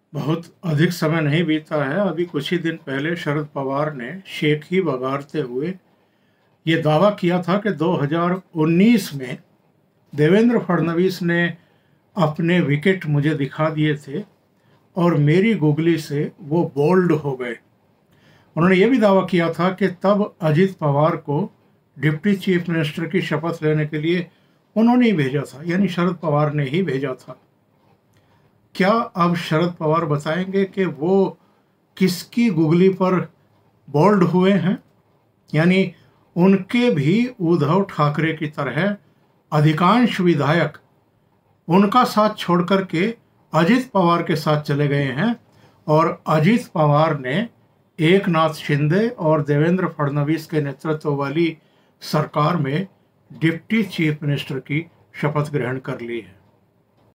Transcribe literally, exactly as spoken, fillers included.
बहुत अधिक समय नहीं बीता है, अभी कुछ ही दिन पहले शरद पवार ने शेख ही बघारते हुए ये दावा किया था कि दो हज़ार उन्नीस में देवेंद्र फडणवीस ने अपने विकेट मुझे दिखा दिए थे और मेरी गुगली से वो बोल्ड हो गए। उन्होंने ये भी दावा किया था कि तब अजित पवार को डिप्टी चीफ मिनिस्टर की शपथ लेने के लिए उन्होंने ही भेजा था, यानी शरद पवार ने ही भेजा था। क्या अब शरद पवार बताएंगे कि वो किसकी गुगली पर बोल्ड हुए हैं? यानी उनके भी उद्धव ठाकरे की तरह अधिकांश विधायक उनका साथ छोड़कर के अजित पवार के साथ चले गए हैं और अजित पवार ने एकनाथ शिंदे और देवेंद्र फडणवीस के नेतृत्व वाली सरकार में डिप्टी चीफ मिनिस्टर की शपथ ग्रहण कर ली है।